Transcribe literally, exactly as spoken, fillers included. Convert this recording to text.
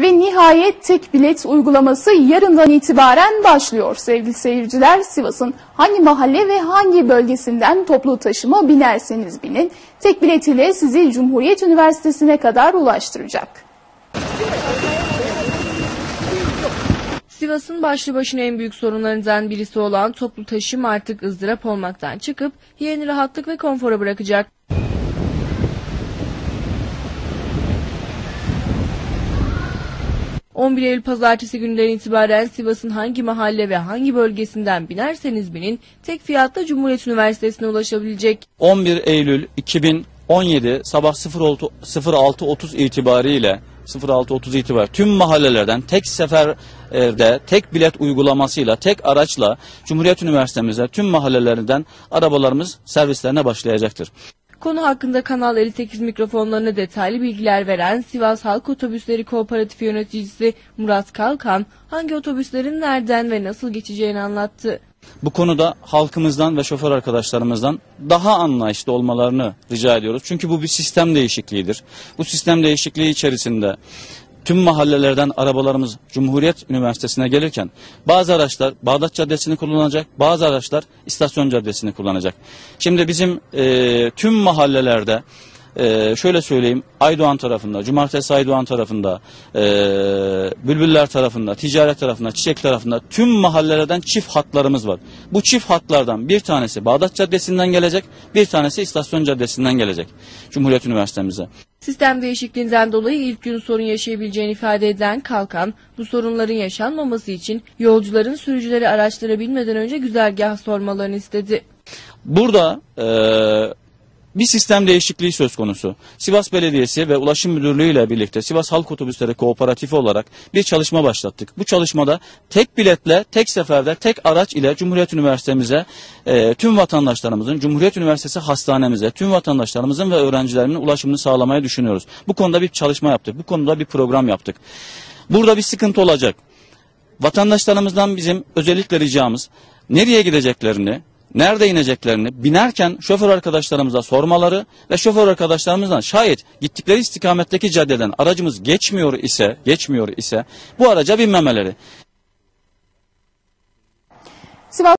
Ve nihayet tek bilet uygulaması yarından itibaren başlıyor sevgili seyirciler. Sivas'ın hangi mahalle ve hangi bölgesinden toplu taşıma binerseniz binin, tek bilet ile sizi Cumhuriyet Üniversitesi'ne kadar ulaştıracak. Sivas'ın başlı başına en büyük sorunlarından birisi olan toplu taşım artık ızdırap olmaktan çıkıp yerini rahatlık ve konfora bırakacak. on bir Eylül Pazartesi günden itibaren Sivas'ın hangi mahalle ve hangi bölgesinden binerseniz binin tek fiyatla Cumhuriyet Üniversitesi'ne ulaşabilecek. on bir Eylül iki bin on yedi sabah sıfır altı otuz itibariyle sıfır altı otuz itibariyle tüm mahallelerden tek seferde tek bilet uygulamasıyla tek araçla Cumhuriyet Üniversitemize tüm mahallelerden arabalarımız servislerine başlayacaktır. Konu hakkında Kanal elli sekiz mikrofonlarına detaylı bilgiler veren Sivas Halk Otobüsleri Kooperatifi yöneticisi Murat Kalkan, hangi otobüslerin nereden ve nasıl geçeceğini anlattı. Bu konuda halkımızdan ve şoför arkadaşlarımızdan daha anlayışlı olmalarını rica ediyoruz. Çünkü bu bir sistem değişikliğidir. Bu sistem değişikliği içerisinde tüm mahallelerden arabalarımız Cumhuriyet Üniversitesi'ne gelirken bazı araçlar Bağdat Caddesi'ni kullanacak, bazı araçlar İstasyon Caddesi'ni kullanacak. Şimdi bizim e, tüm mahallelerde e, şöyle söyleyeyim, Aydoğan tarafında, Cumartesi Aydoğan tarafında, e, Bülbüller tarafında, Ticaret tarafında, Çiçek tarafında tüm mahallelerden çift hatlarımız var. Bu çift hatlardan bir tanesi Bağdat Caddesi'nden gelecek, bir tanesi İstasyon Caddesi'nden gelecek Cumhuriyet Üniversitemize. Sistem değişikliğinden dolayı ilk gün sorun yaşayabileceğini ifade eden Kalkan, bu sorunların yaşanmaması için yolcuların sürücüleri araçlara binmeden önce güzergah sormalarını istedi. Burada e, bir sistem değişikliği söz konusu. Sivas Belediyesi ve Ulaşım Müdürlüğü ile birlikte Sivas Halk Otobüsleri Kooperatifi olarak bir çalışma başlattık. Bu çalışmada tek biletle, tek seferde, tek araç ile Cumhuriyet Üniversitemize, e, tüm vatandaşlarımızın, Cumhuriyet Üniversitesi hastanemize, tüm vatandaşlarımızın ve öğrencilerimizin ulaşımını sağlamayı düşünüyoruz. Bu konuda bir çalışma yaptık, bu konuda bir program yaptık. Burada bir sıkıntı olacak. Vatandaşlarımızdan bizim özellikle ricamız, nereye gideceklerini, nerede ineceklerini binerken şoför arkadaşlarımıza sormaları ve şoför arkadaşlarımızdan şayet gittikleri istikametteki caddeden aracımız geçmiyor ise, geçmiyor ise bu araca binmemeleri. Sivas